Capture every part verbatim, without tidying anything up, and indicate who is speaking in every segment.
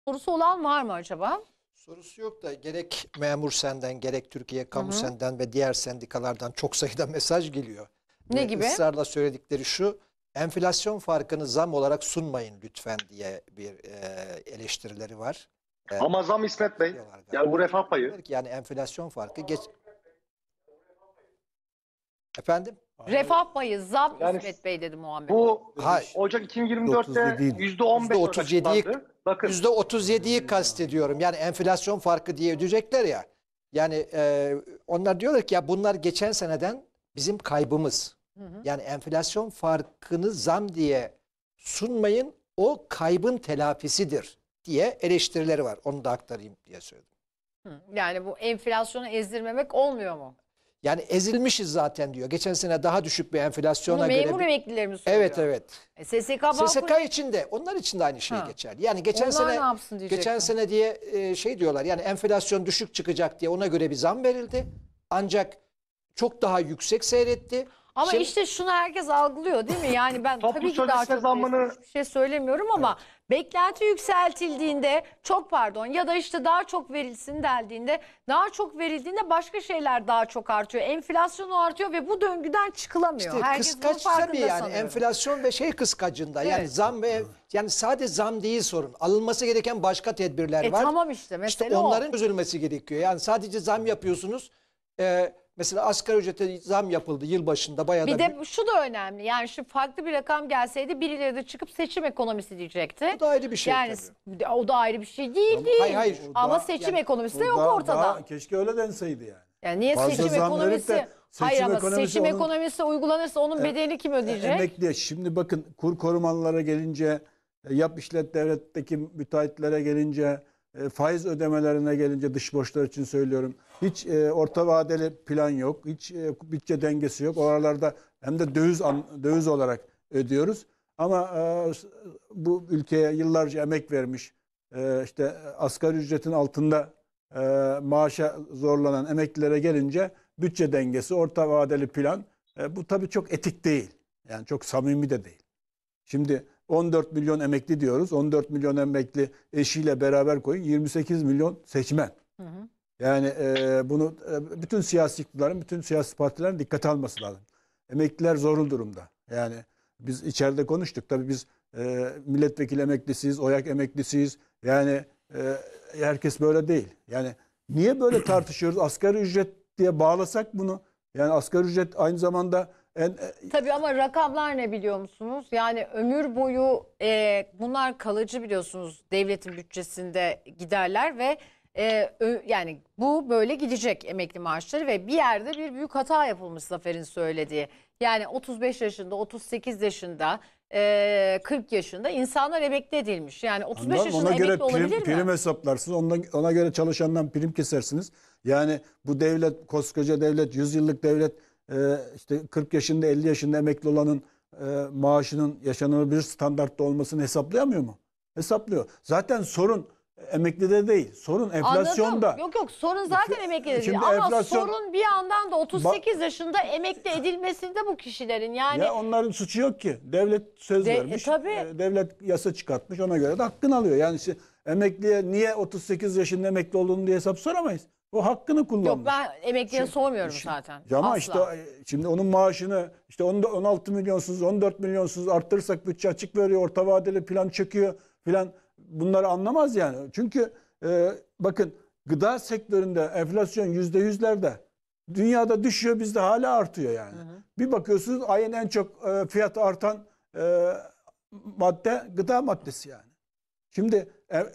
Speaker 1: Sorusu olan var mı acaba?
Speaker 2: Sorusu yok da gerek Memur Sen'den gerek Türkiye
Speaker 1: Hı
Speaker 2: Kamu
Speaker 1: hı.
Speaker 2: Sen'den ve diğer sendikalardan çok sayıda mesaj geliyor.
Speaker 1: Ne
Speaker 2: Ve
Speaker 1: gibi?
Speaker 2: ısrarla söyledikleri şu, enflasyon farkını zam olarak sunmayın lütfen diye bir e, eleştirileri var. E,
Speaker 3: Ama zam İsmet Bey,
Speaker 2: diyorlar galiba.
Speaker 3: yani bu refah payı.
Speaker 2: Diyorlar ki yani enflasyon farkı geç... Efendim?
Speaker 1: Refah payı zam
Speaker 3: Yani
Speaker 1: İsmet Bey dedi Muhammed.
Speaker 3: Bu
Speaker 2: Hayır.
Speaker 3: Ocak iki bin yirmi dörtte
Speaker 4: değil.
Speaker 3: yüzde on
Speaker 2: Yüzde
Speaker 3: beş
Speaker 2: otuz yediyi
Speaker 3: açıklandı. Bakın
Speaker 2: yüzde otuz yediyi kastediyorum. Yani enflasyon farkı diye ödeyecekler ya. Yani e, onlar diyorlar ki ya bunlar geçen seneden bizim kaybımız.
Speaker 1: Hı hı.
Speaker 2: Yani enflasyon farkını zam diye sunmayın, o kaybın telafisidir diye eleştirileri var. Onu da aktarayım diye söyledim.
Speaker 1: Hı. Yani bu enflasyonu ezdirmemek olmuyor mu?
Speaker 2: Yani ezilmişiz zaten diyor. Geçen sene daha düşük bir
Speaker 1: Bunu
Speaker 2: enflasyona göre.
Speaker 1: memur
Speaker 2: bir-
Speaker 1: emeklileri mi söylüyor?
Speaker 2: Evet evet.
Speaker 1: E, S S K
Speaker 2: S S K
Speaker 1: Bağkur
Speaker 2: için de onlar için de aynı şey
Speaker 1: Ha.
Speaker 2: geçerli. Yani geçen
Speaker 1: Onlar
Speaker 2: sene
Speaker 1: ne yapsın diyecektim.
Speaker 2: geçen sene diye e, şey diyorlar. Yani enflasyon düşük çıkacak diye ona göre bir zam verildi. Ancak çok daha yüksek seyretti.
Speaker 1: Ama
Speaker 2: Şimdi-
Speaker 1: işte şunu herkes algılıyor değil mi? Yani ben
Speaker 3: Toplu
Speaker 1: tabii ki daha
Speaker 3: sözleşme
Speaker 1: çok
Speaker 3: zammını-
Speaker 1: bir şey söylemiyorum ama beklenti yükseltildiğinde çok pardon ya da işte daha çok verilsin dendiğinde daha çok verildiğinde başka şeyler daha çok artıyor. Enflasyon artıyor ve bu döngüden çıkılamıyor.
Speaker 2: İşte
Speaker 1: Herkes bunun
Speaker 2: kıskaç tabii
Speaker 1: farkında
Speaker 2: yani
Speaker 1: sanıyorum.
Speaker 2: enflasyon ve şey kıskacında yani
Speaker 1: Evet.
Speaker 2: zam ve yani sadece zam değil sorun. Alınması gereken başka tedbirler
Speaker 1: E
Speaker 2: var.
Speaker 1: tamam işte mesele
Speaker 2: İşte
Speaker 1: o.
Speaker 2: onların çözülmesi gerekiyor. Yani sadece zam yapıyorsunuz. Ee, mesela asgari ücrete zam yapıldı yılbaşında bayağı da
Speaker 1: Bir de şu da önemli. Yani şu farklı bir rakam gelseydi birileri de çıkıp seçim ekonomisi diyecekti.
Speaker 2: O da ayrı bir şey
Speaker 1: Yani
Speaker 2: tabii.
Speaker 1: o da ayrı bir şey değil değil.
Speaker 2: hayır, hayır.
Speaker 4: O
Speaker 1: Ama
Speaker 4: daha-
Speaker 1: seçim
Speaker 2: yani
Speaker 1: ekonomisi de
Speaker 4: O
Speaker 1: yok
Speaker 4: daha-
Speaker 1: ortada.
Speaker 4: daha keşke öyle denseydi yani.
Speaker 1: Yani niye
Speaker 4: Fazla
Speaker 1: seçim
Speaker 4: zam verip de
Speaker 1: ekonomisi?
Speaker 4: seçim
Speaker 1: Hayır ama
Speaker 4: ekonomisi
Speaker 1: seçim
Speaker 4: onun-
Speaker 1: ekonomisi uygulanırsa onun bedelini kim ödeyecek?
Speaker 4: Emekliye şimdi bakın kur korumalara gelince, e, yap işlet devletteki müteahhitlere gelince, e, faiz ödemelerine gelince dış borçlar için söylüyorum. Hiç e, orta vadeli plan yok. Hiç e, bütçe dengesi yok. Oralarda hem de döviz an- döviz olarak ödüyoruz. Ama e, bu ülkeye yıllarca emek vermiş, e, işte asgari ücretin altında e, maaşa zorlanan emeklilere gelince bütçe dengesi, orta vadeli plan, e, bu tabii çok etik değil. Yani çok samimi de değil. Şimdi on dört milyon emekli diyoruz. on dört milyon emekli eşiyle beraber koyun. yirmi sekiz milyon seçmen.
Speaker 1: Hı hı.
Speaker 4: Yani e, bunu e, bütün siyasi iktidarın, bütün siyasi partilerin dikkate alması lazım. Emekliler zorlu durumda. Yani biz içeride konuştuk. Tabii biz e, milletvekili emeklisiyiz, OYAK emeklisiyiz. Yani e, herkes böyle değil. Yani niye böyle tartışıyoruz? Asgari ücret diye bağlasak bunu. Yani asgari ücret aynı zamanda en e,
Speaker 1: Tabii ama rakamlar ne biliyor musunuz? Yani ömür boyu e, bunlar kalıcı biliyorsunuz devletin bütçesinde giderler ve e, ö- yani bu böyle gidecek emekli maaşları ve bir yerde bir büyük hata yapılmış Zafer'in söylediği. Yani otuz beş yaşında, otuz sekiz yaşında, e, kırk yaşında insanlar emekli edilmiş. Yani otuz beş
Speaker 4: Anladım.
Speaker 1: yaşında
Speaker 4: Ona göre
Speaker 1: emekli olabilir
Speaker 4: prim,
Speaker 1: mi?
Speaker 4: prim hesaplarsınız. Ona, ona göre çalışandan prim kesersiniz. Yani bu devlet, koskoca devlet, yüz yıllık devlet, e, işte kırk yaşında, elli yaşında emekli olanın e, maaşının yaşanabilir standartta olmasını hesaplayamıyor mu? Hesaplıyor. Zaten sorun emeklide değil. Sorun enflasyonda.
Speaker 1: Anladım. Yok yok sorun zaten emekli değil.
Speaker 4: Şimdi
Speaker 1: Ama
Speaker 4: enflasyon-
Speaker 1: sorun bir yandan da otuz sekiz yaşında emekli edilmesinde bu kişilerin yani.
Speaker 4: Ya onların suçu yok ki. Devlet söz
Speaker 1: De- e,
Speaker 4: vermiş.
Speaker 1: tabii.
Speaker 4: e, Devlet yasa çıkartmış. Ona göre de hakkını alıyor. Yani işte emekliye niye otuz sekiz yaşında emekli olduğunu diye hesap soramayız. O hakkını kullanmış.
Speaker 1: Yok ben emekliye
Speaker 4: Şimdi-
Speaker 1: sormuyorum
Speaker 4: şimdi-
Speaker 1: zaten.
Speaker 4: Ama
Speaker 1: Asla.
Speaker 4: işte e, şimdi onun maaşını işte on altı milyonsuz, on dört milyonsuz arttırırsak bütçe açık veriyor, orta vadeli plan çekiyor filan, bunları anlamaz yani. Çünkü e, bakın gıda sektöründe enflasyon yüzde yüzlerde. Dünyada düşüyor, bizde hala artıyor yani.
Speaker 1: Hı hı.
Speaker 4: Bir bakıyorsunuz ayın en çok e, fiyatı artan e, madde gıda maddesi yani. Şimdi e, e,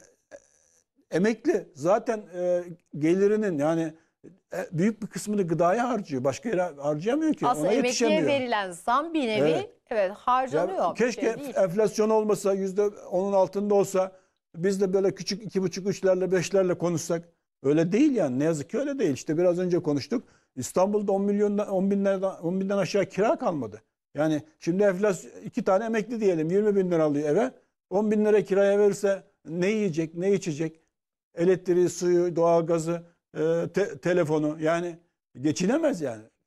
Speaker 4: emekli zaten e, gelirinin yani e, büyük bir kısmını gıdaya harcıyor. Başka yere harcayamıyor ki.
Speaker 1: Aslında
Speaker 4: Ona
Speaker 1: emekliye
Speaker 4: yetişemiyor.
Speaker 1: verilen zam bir nevi evet,
Speaker 4: Evet.
Speaker 1: harcanıyor.
Speaker 4: Ya
Speaker 1: bir
Speaker 4: keşke
Speaker 1: şey değil.
Speaker 4: enflasyon olmasa, yüzde onun altında olsa, biz de böyle küçük iki buçuk üçlerle beşlerle konuşsak. Öyle değil yani. Ne yazık ki öyle değil. İşte biraz önce konuştuk. İstanbul'da on milyondan on binlerden on binden aşağı kira kalmadı. Yani şimdi enflasyon, iki tane emekli diyelim yirmi bin lira alıyor eve. on bin lira kiraya verirse ne yiyecek, ne içecek? Elektriği, suyu, doğalgazı, e, te- telefonu, yani geçinemez yani.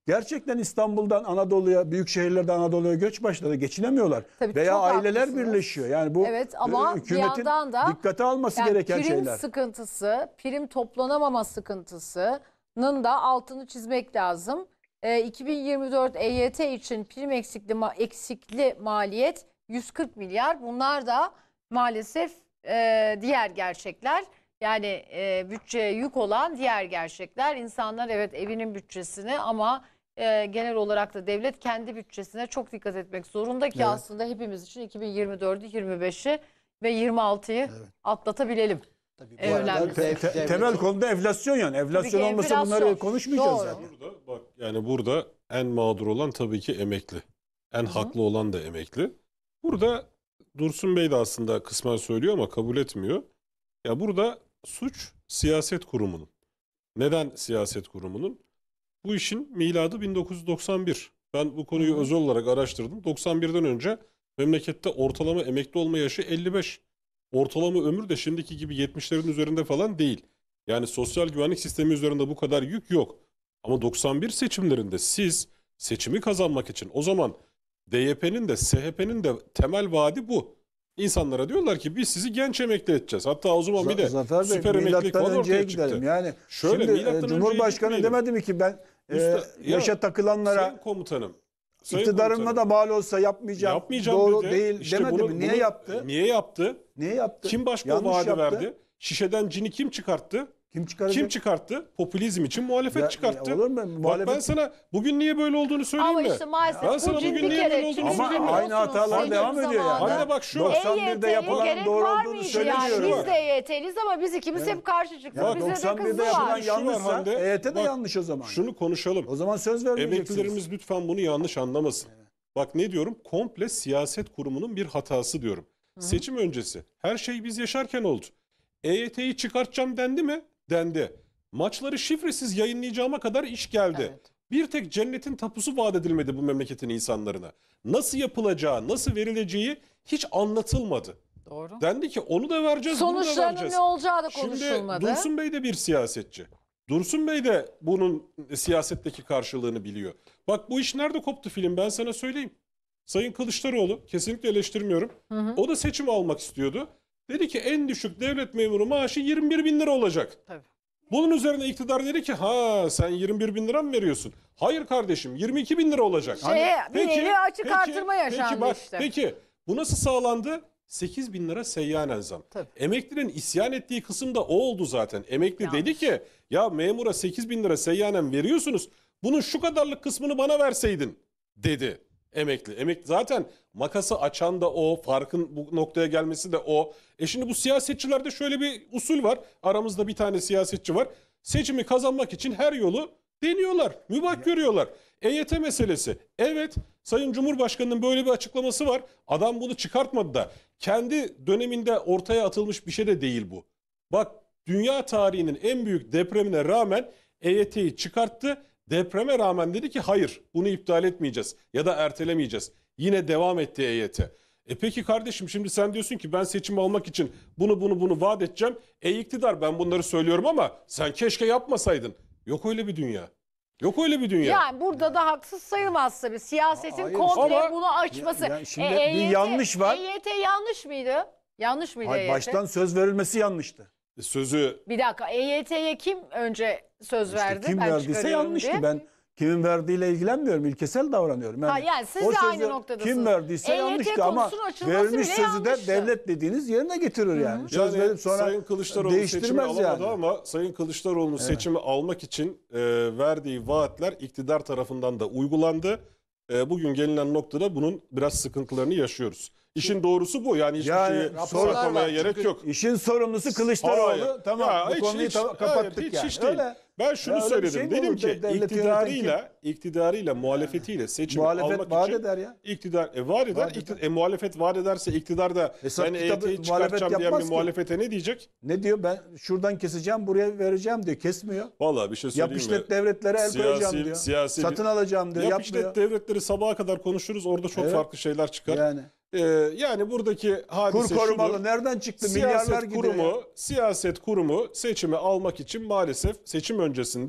Speaker 4: Gerçekten İstanbul'dan Anadolu'ya, büyük şehirlerden Anadolu'ya göç başladı. Geçinemiyorlar.
Speaker 1: Tabii
Speaker 4: Veya
Speaker 1: çok
Speaker 4: aileler
Speaker 1: haklısınız.
Speaker 4: birleşiyor. Yani bu
Speaker 1: Evet, ama
Speaker 4: e,
Speaker 1: bir
Speaker 4: hükümetin
Speaker 1: yandan da
Speaker 4: dikkate alması
Speaker 1: yani
Speaker 4: gereken
Speaker 1: prim
Speaker 4: şeyler.
Speaker 1: sıkıntısı, prim toplanamama sıkıntısının da altını çizmek lazım. E, iki bin yirmi dört E Y T için prim eksikli, ma- eksikli maliyet yüz kırk milyar. Bunlar da maalesef e, diğer gerçekler. Yani e, bütçeye yük olan diğer gerçekler. İnsanlar evet evinin bütçesini ama e, genel olarak da devlet kendi bütçesine çok dikkat etmek zorunda ki
Speaker 4: Evet.
Speaker 1: aslında hepimiz için iki bin yirmi dördü, yirmi beşi ve yirmi altıyı
Speaker 4: Evet.
Speaker 1: atlatabilelim.
Speaker 2: Tabii bu
Speaker 1: En
Speaker 2: arada
Speaker 1: önemlisi.
Speaker 2: dev-
Speaker 4: Te-
Speaker 2: devletin-
Speaker 4: temel konuda enflasyon yani. Enflasyon
Speaker 1: ki
Speaker 4: olmasa
Speaker 1: enflasyon.
Speaker 4: bunları konuşmayacağız
Speaker 1: Doğru.
Speaker 4: zaten.
Speaker 5: Burada bak yani burada en mağdur olan tabii ki emekli. En
Speaker 1: Hı hı.
Speaker 5: haklı olan da emekli. Burada Dursun Bey de aslında kısmen söylüyor ama kabul etmiyor. Ya burada suç siyaset kurumunun. Neden siyaset kurumunun? Bu işin miladı bin dokuz yüz doksan bir. Ben bu konuyu
Speaker 1: Hı hı.
Speaker 5: özel olarak araştırdım. doksan birden önce memlekette ortalama emekli olma yaşı elli beş. Ortalama ömür de şimdiki gibi yetmişlerin üzerinde falan değil. Yani sosyal güvenlik sistemi üzerinde bu kadar yük yok. Ama doksan bir seçimlerinde siz seçimi kazanmak için o zaman D Y P'nin de S H P'nin de temel vaadi bu. İnsanlara diyorlar ki biz sizi genç emekli edeceğiz. Hatta o zaman bir de
Speaker 4: Zafer Bey,
Speaker 5: süper emeklilik
Speaker 4: milattan
Speaker 5: falan
Speaker 4: önceye
Speaker 5: ortaya
Speaker 4: gidelim.
Speaker 5: çıktı.
Speaker 4: Yani
Speaker 5: Şöyle,
Speaker 4: şimdi
Speaker 5: milattan
Speaker 4: e,
Speaker 5: önceye
Speaker 4: Cumhurbaşkanı
Speaker 5: gitmeyelim.
Speaker 4: demedi mi ki ben e,
Speaker 5: Usta- ya,
Speaker 4: yaşa takılanlara
Speaker 5: Sayın komutanım. sayın
Speaker 4: iktidarıma
Speaker 5: komutanım,
Speaker 4: da mal olsa yapmayacağım.
Speaker 5: yapmayacağım
Speaker 4: Doğru
Speaker 5: dedi.
Speaker 4: değil
Speaker 5: İşte
Speaker 4: demedi
Speaker 5: bunu-
Speaker 4: mi? Niye
Speaker 5: bunu-
Speaker 4: yaptı?
Speaker 5: Niye yaptı?
Speaker 4: Niye yaptı?
Speaker 5: Kim başka o
Speaker 4: Yanlış
Speaker 5: vaadi
Speaker 4: yaptı.
Speaker 5: verdi? Şişeden cini kim çıkarttı?
Speaker 4: Kim çıkaracak?
Speaker 5: Kim çıkarttı? Popülizm için muhalefet
Speaker 4: Ya-
Speaker 5: çıkarttı.
Speaker 4: ya olur mu?
Speaker 5: Bak
Speaker 4: Muhalefet-
Speaker 5: ben sana bugün niye böyle olduğunu söyleyeyim
Speaker 1: Ama
Speaker 5: mi?
Speaker 1: işte maalesef
Speaker 5: Ben
Speaker 1: bu
Speaker 5: sana
Speaker 1: cin
Speaker 5: bugün
Speaker 1: bir
Speaker 5: niye
Speaker 1: kere
Speaker 5: böyle olduğunu
Speaker 1: çünkü
Speaker 4: Ama
Speaker 5: söyleyeyim mi?
Speaker 4: aynı
Speaker 1: biliyorsunuz
Speaker 4: hatalar
Speaker 1: seçim
Speaker 4: devam ediyor yani.
Speaker 1: zamanı
Speaker 5: Anne bak şu var.
Speaker 4: doksan birde
Speaker 1: E Y T'ye
Speaker 4: yapılan
Speaker 1: gerek
Speaker 4: doğru
Speaker 1: var
Speaker 4: olduğunu
Speaker 1: mıydı
Speaker 4: söylemiyorum.
Speaker 1: yani?
Speaker 5: Şu
Speaker 1: Biz
Speaker 5: var.
Speaker 1: de E Y T'liyiz ama biz ikimiz hep karşı çıktık.
Speaker 4: Ya
Speaker 1: Bize de
Speaker 4: doksan birde
Speaker 1: kızdılar.
Speaker 4: yapılan
Speaker 5: Şu var
Speaker 4: yanlışsa
Speaker 5: Hande,
Speaker 4: E Y T de
Speaker 5: bak,
Speaker 4: yanlış o zaman.
Speaker 5: Şunu konuşalım.
Speaker 4: O zaman söz vermeyeceksiniz.
Speaker 5: Emeklilerimiz lütfen bunu yanlış anlamasın. Bak ne diyorum? Komple siyaset kurumunun bir hatası diyorum. Seçim öncesi her şey biz yaşarken oldu. E Y T'yi çıkartacağım dendi mi? Dendi. Maçları şifresiz yayınlayacağıma kadar iş geldi.
Speaker 1: Evet.
Speaker 5: Bir tek cennetin tapusu vaat edilmedi bu memleketin insanlarına. Nasıl yapılacağı, nasıl verileceği hiç anlatılmadı.
Speaker 1: Doğru.
Speaker 5: Dendi ki onu da vereceğiz, bunu da
Speaker 1: Sonuçlarının
Speaker 5: vereceğiz.
Speaker 1: ne olacağı da
Speaker 5: Şimdi
Speaker 1: konuşulmadı.
Speaker 5: Dursun Bey de bir siyasetçi. Dursun Bey de bunun siyasetteki karşılığını biliyor. Bak bu iş nerede koptu film ben sana söyleyeyim. Sayın Kılıçdaroğlu kesinlikle eleştirmiyorum.
Speaker 1: Hı hı.
Speaker 5: O da seçim almak istiyordu. Dedi ki en düşük devlet memuru maaşı yirmi bir bin lira olacak.
Speaker 1: Tabii.
Speaker 5: Bunun üzerine iktidar dedi ki ha sen yirmi bir bin lira mı veriyorsun? Hayır kardeşim yirmi iki bin lira olacak.
Speaker 1: Şeye, bir nevi açık artırma yaşandı
Speaker 5: peki, bak,
Speaker 1: işte.
Speaker 5: Peki bu nasıl sağlandı? sekiz bin lira seyyanen zam.
Speaker 1: Tabii.
Speaker 5: Emeklinin isyan ettiği kısım da o oldu zaten. Emekli
Speaker 1: Yanlış.
Speaker 5: dedi ki ya memura sekiz bin lira seyyanen veriyorsunuz. Bunun şu kadarlık kısmını bana verseydin dedi emekli. Emekli zaten makası açan da o, farkın bu noktaya gelmesi de o. E şimdi bu siyasetçilerde şöyle bir usul var. Aramızda bir tane siyasetçi var. Seçimi kazanmak için her yolu deniyorlar. Mübah görüyorlar. E Y T meselesi. Evet Sayın Cumhurbaşkanı'nın böyle bir açıklaması var. Adam bunu çıkartmadı da. Kendi döneminde ortaya atılmış bir şey de değil bu. Bak dünya tarihinin en büyük depremine rağmen E Y T'yi çıkarttı. Depreme rağmen dedi ki hayır bunu iptal etmeyeceğiz ya da ertelemeyeceğiz. Yine devam etti E Y T. E peki kardeşim şimdi sen diyorsun ki ben seçim almak için bunu bunu bunu vaat edeceğim. E iktidar ben bunları söylüyorum ama sen keşke yapmasaydın. Yok öyle bir dünya. Yok öyle bir dünya.
Speaker 1: Yani burada da haksız sayılmaz tabii. Siyasetin
Speaker 4: Hayır,
Speaker 1: komple
Speaker 5: ama-
Speaker 1: bunu açması.
Speaker 4: Ya- ya şimdi
Speaker 1: E,
Speaker 4: bir
Speaker 1: E Y T
Speaker 4: yanlış var.
Speaker 1: E Y T yanlış mıydı? Yanlış mıydı
Speaker 4: Hayır,
Speaker 1: E Y T?
Speaker 4: baştan söz verilmesi yanlıştı.
Speaker 5: E Sözü
Speaker 1: Bir dakika E Y T'ye kim önce söz
Speaker 4: İşte
Speaker 1: verdi?
Speaker 4: kim
Speaker 1: Ben
Speaker 4: verdiyse
Speaker 1: çıkarıyorum
Speaker 4: yanlıştı.
Speaker 1: diye.
Speaker 4: Ben kimin verdiğiyle ilgilenmiyorum. İlkesel davranıyorum.
Speaker 1: Ha, yani siz
Speaker 4: o
Speaker 1: de aynı
Speaker 4: sözü
Speaker 1: noktadasınız.
Speaker 4: Kim verdiyse
Speaker 1: E Y T
Speaker 4: yanlıştı ama
Speaker 1: konusunun açılması
Speaker 4: verilmiş
Speaker 1: bile
Speaker 4: sözü de
Speaker 1: yanlıştı.
Speaker 4: devlet dediğiniz yerine getirir yani. Söz
Speaker 5: yani
Speaker 4: verip sonra
Speaker 5: Sayın Kılıçdaroğlu seçimi
Speaker 4: değiştirmez
Speaker 5: alamadı
Speaker 4: yani.
Speaker 5: ama Sayın Kılıçdaroğlu'nun seçimi almak için e, verdiği vaatler iktidar tarafından da uygulandı. E, bugün gelinen noktada bunun biraz sıkıntılarını yaşıyoruz. İşin doğrusu bu. Yani hiçbir
Speaker 4: Yani
Speaker 5: şeyi
Speaker 2: raporlar
Speaker 5: saklamaya
Speaker 2: var.
Speaker 5: gerek
Speaker 2: Çünkü
Speaker 5: yok.
Speaker 4: İşin sorumlusu Kılıçdaroğlu.
Speaker 5: Hayır.
Speaker 4: Tamam
Speaker 5: Ya
Speaker 4: bu
Speaker 5: hiç-
Speaker 4: konuyu
Speaker 5: hiç-
Speaker 4: ta- kapattık
Speaker 5: hayır, hiç-
Speaker 4: yani.
Speaker 5: hiç değil.
Speaker 4: Öyle.
Speaker 5: Ben şunu
Speaker 4: Ya öyle bir
Speaker 5: söyledim.
Speaker 4: şey mi
Speaker 5: Dedim
Speaker 4: olur?
Speaker 5: ki
Speaker 4: Devleti yöneten
Speaker 5: iktidarıyla, iktidarıyla muhalefetiyle seçimi
Speaker 4: Muhalefet
Speaker 5: almak
Speaker 4: vaat
Speaker 5: için
Speaker 4: eder ya.
Speaker 5: iktidar e, vaat eder.
Speaker 4: Vaat eder.
Speaker 5: İktidar- e, muhalefet vaat ederse iktidar da
Speaker 4: Hesap
Speaker 5: ben E Y
Speaker 4: kitabı
Speaker 5: T'yi
Speaker 4: muhalefet
Speaker 5: çıkartacağım diyen
Speaker 4: yapmaz
Speaker 5: bir
Speaker 4: ki.
Speaker 5: muhalefete ne diyecek?
Speaker 4: Ne diyor? Ben şuradan keseceğim, buraya vereceğim diyor. Kesmiyor.
Speaker 5: Vallahi bir şey
Speaker 4: Yap
Speaker 5: söyleyeyim mi?
Speaker 4: işlet devletlere el
Speaker 5: Siyasi-
Speaker 4: koyacağım diyor.
Speaker 5: siyasi-
Speaker 4: Satın alacağım diyor.
Speaker 5: Yap
Speaker 4: Yapmıyor.
Speaker 5: işlet devletleri sabaha kadar konuşuruz. Orada çok
Speaker 4: Evet.
Speaker 5: farklı şeyler çıkar.
Speaker 4: Yani.
Speaker 5: Ee, yani buradaki hadise
Speaker 4: Kur korumalı
Speaker 5: şudur.
Speaker 4: nereden çıktı? Milyarlar
Speaker 5: Siyaset
Speaker 4: gidiyor.
Speaker 5: kurumu,
Speaker 4: ya.
Speaker 5: siyaset kurumu seçimi almak için maalesef seçim öncesinde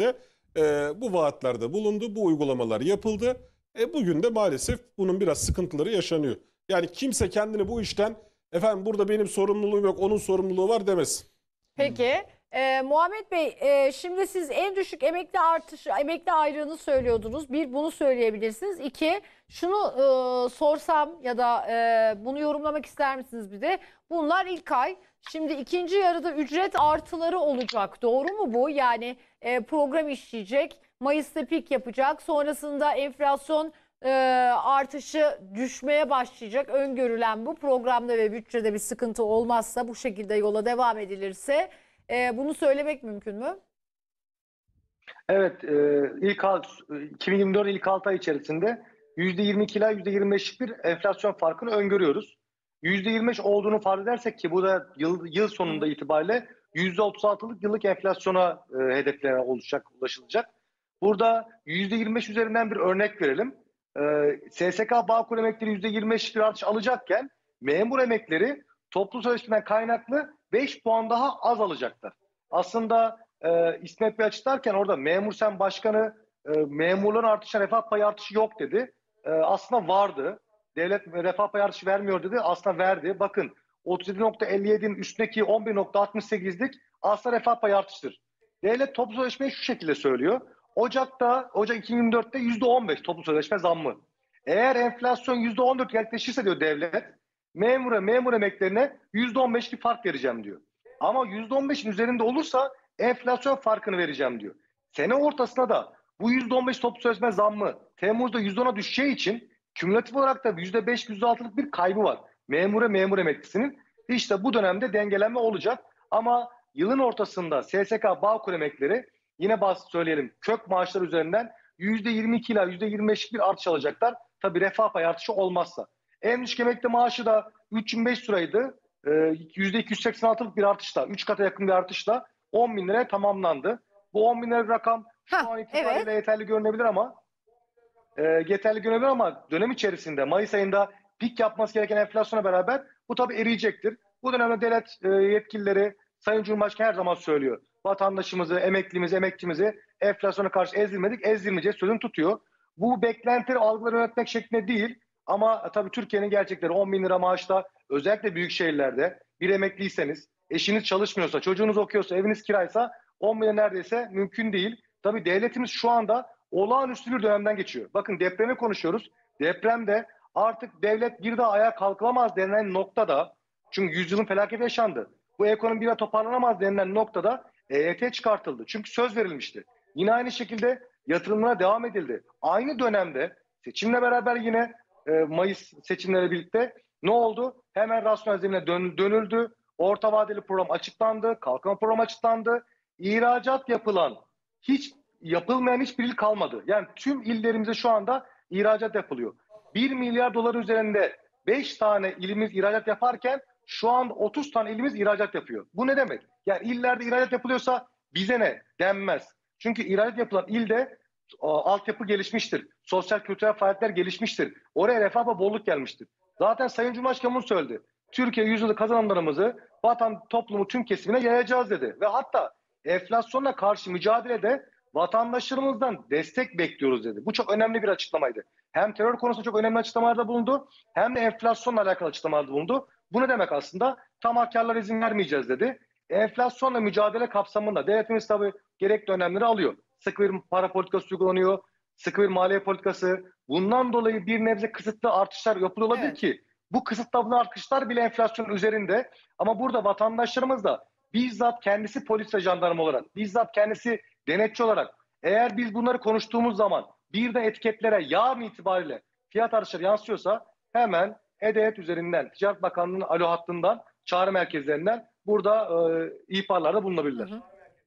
Speaker 5: e, bu vaatlerde bulundu, bu uygulamalar yapıldı. E, bugün de maalesef bunun biraz sıkıntıları yaşanıyor. Yani kimse kendini bu işten efendim burada benim sorumluluğum yok, onun sorumluluğu var demesin.
Speaker 1: Peki e, Muhammed Bey, e, şimdi siz en düşük emekli artışı, emekli ayrığını söylüyordunuz. Bir, bunu söyleyebilirsiniz. İki, şunu e, sorsam ya da e, bunu yorumlamak ister misiniz bir de? Bunlar ilk ay. Şimdi ikinci yarıda ücret artıları olacak. Doğru mu bu? Yani e, program işleyecek. Mayıs'ta pik yapacak. Sonrasında enflasyon e, artışı düşmeye başlayacak. Öngörülen bu. Programda ve bütçede bir sıkıntı olmazsa, bu şekilde yola devam edilirse e, bunu söylemek mümkün mü?
Speaker 3: Evet, e, ilk alt, iki bin yirmi dört ilk altı ay içerisinde yüzde yirmi iki ila yüzde yirmi beşlik bir enflasyon farkını öngörüyoruz. yüzde yirmi beş olduğunu farz edersek ki bu da yıl, yıl sonunda itibariyle yüzde otuz altılık yıllık enflasyona e, hedeflerine oluşacak, ulaşılacak. Burada yüzde yirmi beş üzerinden bir örnek verelim. E, S S K Bağkur emekleri yüzde yirmi beş bir artış alacakken memur emekleri toplu sözleşmeden kaynaklı beş puan daha az alacaklar. Aslında e, İsmet Bey açıklarken orada memur sen başkanı e, memurların artışına refah payı artışı yok dedi. E, aslında vardı. Devlet refah payı artışı vermiyor dedi. Aslında verdi. Bakın otuz yedi nokta elli yedinin üstündeki on bir nokta altmış sekizlik aslında refah payı artıştır. Devlet toplu sözleşmeyi şu şekilde söylüyor. Ocak'ta, Ocak iki bin yirmi dörtte yüzde on beş toplu sözleşme zammı. Eğer enflasyon yüzde on dört gerçekleşirse diyor devlet, memura, memur emeklerine yüzde on beş bir fark vereceğim diyor. Ama yüzde on beşin üzerinde olursa enflasyon farkını vereceğim diyor. Sene ortasına da bu yüzde on beş toplu sözleşme zammı Temmuz'da yüzde ona düşeceği için kümülatif olarak da yüzde beş yüzde altılık bir kaybı var. Memura memur emeklisinin. İşte bu dönemde dengelenme olacak. Ama yılın ortasında S S K Bağkur emekleri yine basit söyleyelim kök maaşlar üzerinden yüzde yirmi iki ila yüzde yirmi beşlik bir artış alacaklar. Tabii refah payı artışı olmazsa. En düşük emekli maaşı da üç bin beş yüz liraydı. Ee, yüzde iki yüz seksen altılık bir artışla, üç kata yakın bir artışla on bin liraya tamamlandı. Bu on bin lira rakam şu
Speaker 1: Hah,
Speaker 3: an itibariyle
Speaker 1: evet.
Speaker 3: yeterli görünebilir ama e, yeterli görünebilir ama dönem içerisinde Mayıs ayında pik yapması gereken enflasyona beraber bu tabii eriyecektir. Bu dönemde devlet e, yetkilileri, Sayın Cumhurbaşkanı her zaman söylüyor. Vatandaşımızı, emeklimizi, emekçimizi enflasyona karşı ezdirmedik, ezdirmeyeceğiz sözünü tutuyor. Bu beklentileri, algıları yönetmek şeklinde değil ama e, tabii Türkiye'nin gerçekleri on bin lira maaşla özellikle büyük şehirlerde bir emekliyseniz, eşiniz çalışmıyorsa, çocuğunuz okuyorsa, eviniz kiraysa on bin lira neredeyse mümkün değil. Tabii devletimiz şu anda olağanüstü bir dönemden geçiyor. Bakın depremi konuşuyoruz. Depremde artık devlet bir daha ayağa kalkılamaz denilen noktada, çünkü yüzyılın felaketi yaşandı. Bu ekonomi bir daha toparlanamaz denilen noktada E Y T çıkartıldı. Çünkü söz verilmişti. Yine aynı şekilde yatırımlara devam edildi. Aynı dönemde seçimle beraber yine e, Mayıs seçimleriyle birlikte ne oldu? Hemen rasyonel zemine dön, dönüldü. Orta vadeli program açıklandı. Kalkınma programı açıklandı. İhracat yapılan, hiç yapılmayan hiçbir il kalmadı. Yani tüm illerimize şu anda ihracat yapılıyor. bir milyar dolar üzerinde beş tane ilimiz ihracat yaparken şu an otuz tane ilimiz ihracat yapıyor. Bu ne demek? Yani illerde ihracat yapılıyorsa bize ne denmez. Çünkü ihracat yapılan ilde altyapı gelişmiştir. Sosyal kültürel faaliyetler gelişmiştir. Oraya refah ve bolluk gelmiştir. Zaten Sayın Cumhurbaşkanı bunu söyledi. Türkiye yüzyılı kazanımlarımızı vatan toplumu tüm kesimine yayacağız dedi. Ve hatta enflasyonla karşı mücadelede vatandaşlarımızdan destek bekliyoruz dedi. Bu çok önemli bir açıklamaydı. Hem terör konusunda çok önemli açıklamalarda bulundu, hem de enflasyonla alakalı açıklamalarda bulundu. Bu ne demek aslında? Tamahkarlara izin vermeyeceğiz dedi. Enflasyonla mücadele kapsamında devletimiz tabii gerekli önlemleri alıyor. Sıkı bir para politikası uygulanıyor, sıkı bir maliye politikası. Bundan dolayı bir nebze kısıtlı artışlar yapılıyor olabilir
Speaker 1: Evet.
Speaker 3: ki bu kısıtlı artışlar bile enflasyonun üzerinde. Ama burada vatandaşlarımız da bizzat kendisi polis ve jandarma olarak, bizzat kendisi denetçi olarak eğer biz bunları konuştuğumuz zaman bir de etiketlere yarın itibariyle fiyat artışları yansıyorsa hemen E-Devlet üzerinden Ticaret Bakanlığı'nın alo hattından çağrı merkezlerinden burada e, ihbarlarda bulunabilirler.
Speaker 1: Hı hı.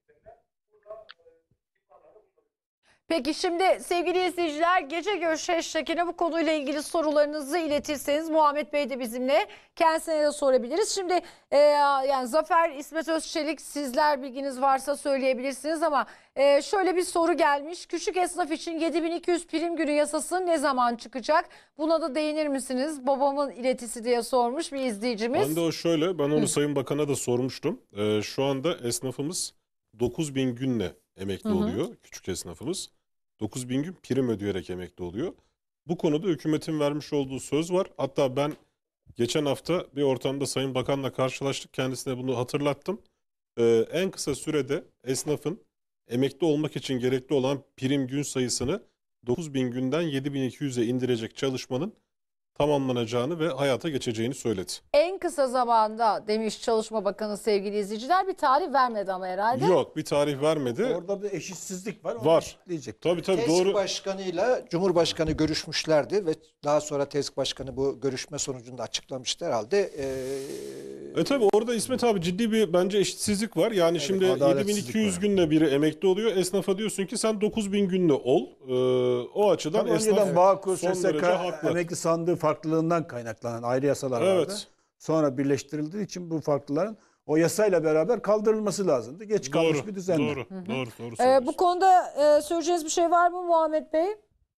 Speaker 1: Peki şimdi sevgili izleyiciler, Gece Görüşü hashtag'ine bu konuyla ilgili sorularınızı iletirseniz Muhammed Bey de bizimle, kendisine de sorabiliriz. Şimdi e, yani Zafer, İsmet Özçelik, sizler bilginiz varsa söyleyebilirsiniz ama e, şöyle bir soru gelmiş. Küçük esnaf için yedi bin iki yüz prim günü yasası ne zaman çıkacak? Buna da değinir misiniz? Babamın iletisi diye sormuş bir izleyicimiz.
Speaker 5: Ben de o şöyle, ben onu
Speaker 1: Hı.
Speaker 5: Sayın Bakan'a da sormuştum. Ee, şu anda esnafımız dokuz bin günle emekli
Speaker 1: Hı hı.
Speaker 5: oluyor küçük esnafımız. dokuz bin gün prim ödeyerek emekli oluyor. Bu konuda hükümetin vermiş olduğu söz var. Hatta ben geçen hafta bir ortamda Sayın Bakan'la karşılaştık. Kendisine bunu hatırlattım. Ee, en kısa sürede esnafın emekli olmak için gerekli olan prim gün sayısını dokuz bin günden yedi bin iki yüze indirecek çalışmanın tamamlanacağını ve hayata geçeceğini söyledi.
Speaker 1: En kısa zamanda demiş Çalışma Bakanı sevgili izleyiciler. Bir tarih vermedi ama herhalde.
Speaker 5: Yok, bir tarih vermedi.
Speaker 4: Orada bir eşitsizlik var. Onu
Speaker 5: Var.
Speaker 4: eşitleyecek.
Speaker 5: Tabii tabii
Speaker 2: TESK
Speaker 5: doğru.
Speaker 2: Başkanı'yla Cumhurbaşkanı görüşmüşlerdi ve daha sonra TESK Başkanı bu görüşme sonucunda açıklamıştı herhalde. Ee,
Speaker 5: E tabii orada İsmet abi ciddi bir bence eşitsizlik var. Yani şimdi yedi bin
Speaker 4: adaletsizlik
Speaker 5: iki yüz
Speaker 4: var.
Speaker 5: günde biri emekli oluyor. Esnafa diyorsun ki sen dokuz bin günde ol. Ee, o açıdan
Speaker 4: Tabii
Speaker 5: esnaf
Speaker 4: önceden Bağkur,
Speaker 5: son
Speaker 4: S S
Speaker 5: derece
Speaker 4: K,
Speaker 5: haklı.
Speaker 4: emekli sandığı farklılığından kaynaklanan ayrı yasalar vardı.
Speaker 5: Evet.
Speaker 4: Sonra birleştirildiği için bu farklıların o yasayla beraber kaldırılması lazımdı. Geç kalmış
Speaker 5: Doğru,
Speaker 4: bir düzenle.
Speaker 5: doğru, doğru, doğru
Speaker 1: Ee,
Speaker 5: söylüyorsun.
Speaker 1: bu konuda e, söyleyeceğiniz bir şey var mı Muhammed Bey?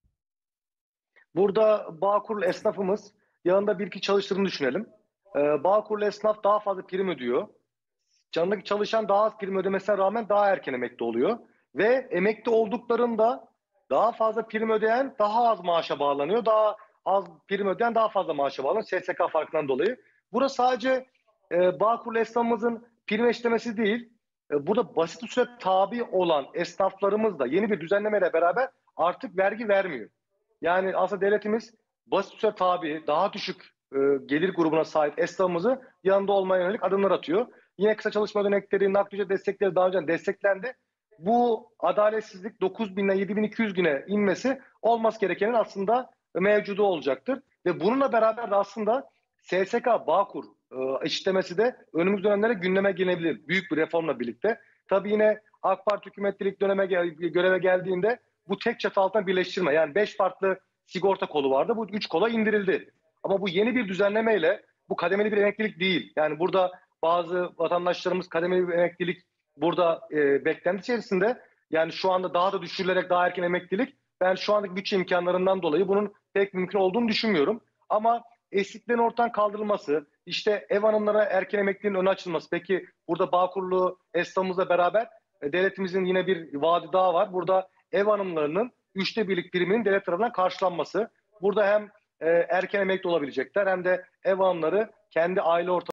Speaker 3: Burada Bağkurlu esnafımız yanında bir iki çalıştığını düşünelim. Ee, Bağkurlu esnaf daha fazla prim ödüyor. Yanındaki çalışan daha az prim ödemesine rağmen daha erken emekli oluyor. Ve emekli olduklarında daha fazla prim ödeyen daha az maaşa bağlanıyor. Daha az prim ödeyen daha fazla maaşa bağlanıyor. S S K farkından dolayı. Burası sadece e, Bağkurlu esnafımızın prim eşlemesi değil. E, burada basit usule tabi olan esnaflarımız da yeni bir düzenlemeyle beraber artık vergi vermiyor. Yani aslında devletimiz basit usule tabi, daha düşük e, gelir grubuna sahip esnafımızı yanında olmaya yönelik adımlar atıyor. Yine kısa çalışma ödenekleri, nakliye ücret destekleri daha önce desteklendi. Bu adaletsizlik dokuz bin ile yedi bin iki yüz güne inmesi olması gerekenin aslında mevcudu olacaktır. Ve bununla beraber de aslında S S K, Bağkur e, eşitlemesi de önümüz dönemlere gündeme gelebilir. Büyük bir reformla birlikte. Tabii yine AK Parti hükümetlilik döneme gel- göreve geldiğinde bu tek çatı altına birleştirme. Yani beş farklı sigorta kolu vardı. Bu üç kola indirildi. Ama bu yeni bir düzenlemeyle bu kademeli bir emeklilik değil. Yani burada bazı vatandaşlarımız kademeli bir emeklilik burada e, beklenti içerisinde. Yani şu anda daha da düşürülerek daha erken emeklilik. Ben şu andaki bütçe imkanlarından dolayı bunun pek mümkün olduğunu düşünmüyorum. Ama eşitliğin ortadan kaldırılması, işte ev hanımlara erken emekliliğin önü açılması. Peki burada Bağkurlu esnafımızla beraber e, devletimizin yine bir vaadi daha var. Burada ev hanımlarının üçte birlik priminin devlet tarafından karşılanması. Burada hem e, erken emekli olabilecekler hem de ev hanımları kendi aile ortamı